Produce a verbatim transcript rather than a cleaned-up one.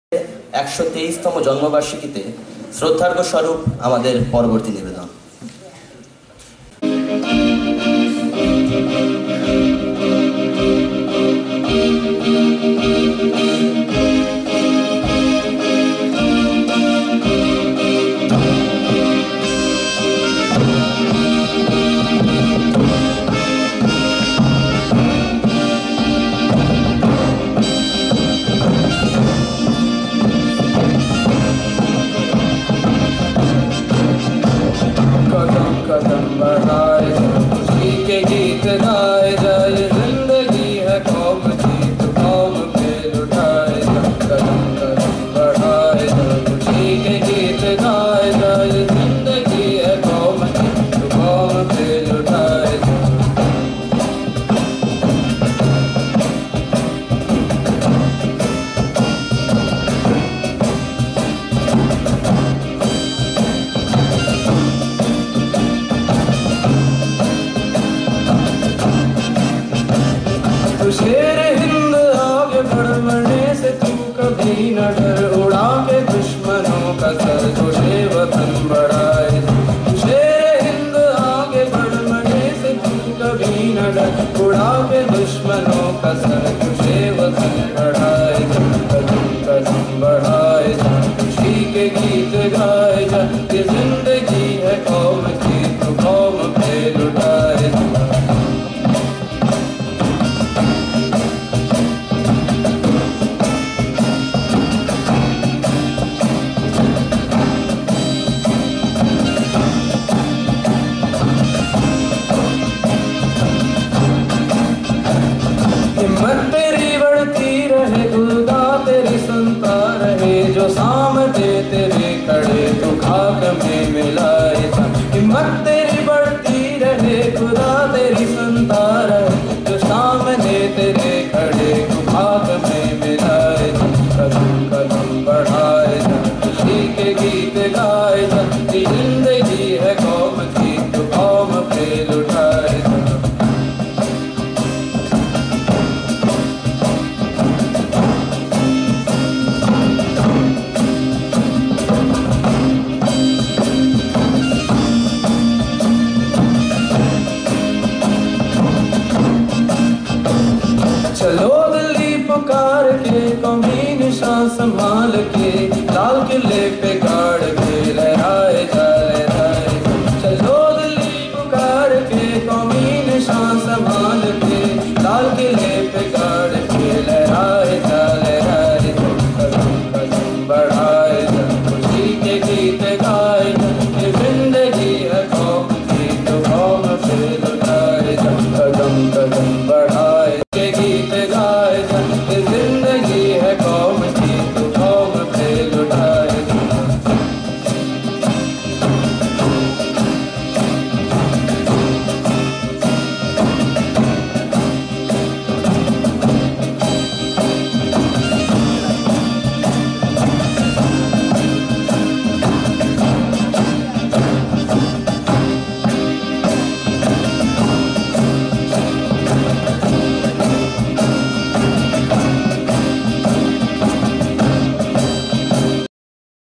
একশো তেইশতম জন্মবার্ষিকীতে শ্রদ্ধার্ঘ্য স্বরূপ আমাদের পরবর্তী নিবেদন। कदम बढ़ाए खुशी के गीत गाए जाए, जिंदगी है कौम की तो कौम पे लुटाए। कदम कदम बढ़ाए खुशी के गीत गाए जाए, जिंदगी है कौम की तो कौम पे लुटाए। शेर हिंद आगे बढ़ने से तू कभी न डर, उड़ा के दुश्मनों का सर तुझे वतन बढ़ाए। शेर हिंद आगे बढ़ने से तू कभी न डर, उड़ा के दुश्मनों का सर तुझे वतन बढ़ाए। कदम कदम बढ़ाए जा खुशी के गीत गाए जा, ये जिंदगी है कौम की तो कौम पे लुटाए। हिम्मत तेरी बढ़ती रहे, खुदा तेरी सुनता रहे, जो सामने तेरे खड़े तो खाक में मिलाए। हिम्मत तेरी बढ़ती रहे, खुदा तेरी सुनता रहे, जो सामने तेरे खड़े तो खाक में मिलाए। कदम कदम बढ़ाए जा खुशी के गीत गाए जा, ये जिंदगी है कौम की तो कौम पे लुटाए। चलो दिल्ली पुकार के, कौमी निशान संभाल के, लाल किले पे